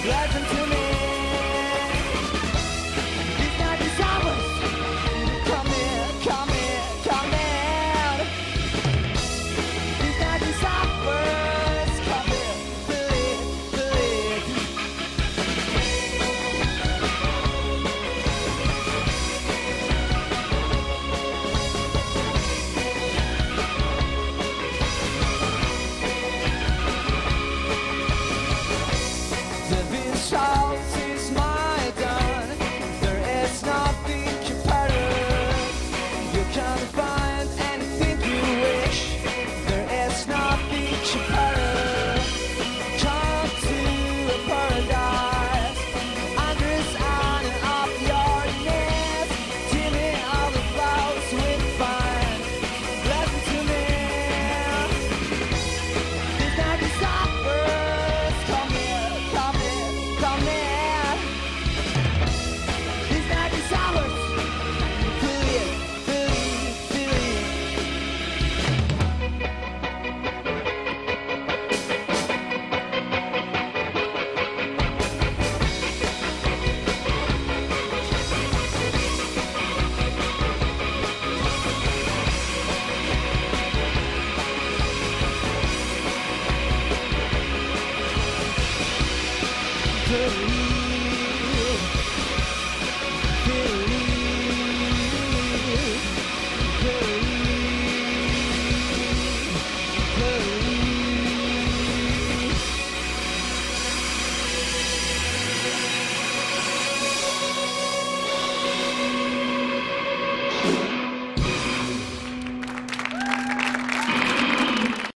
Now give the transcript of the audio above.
Listen to me. These night is ours. Come here, come here, come in. These night is ours. Come here, believe, believe. This house is my done. There is nothing competitive. You can find anything you wish. There is nothing competitive. Come to a paradise. Undress on and off your knees. Tell me all the flowers we find. Listen to me. This night is ours. Come here, come here, come here.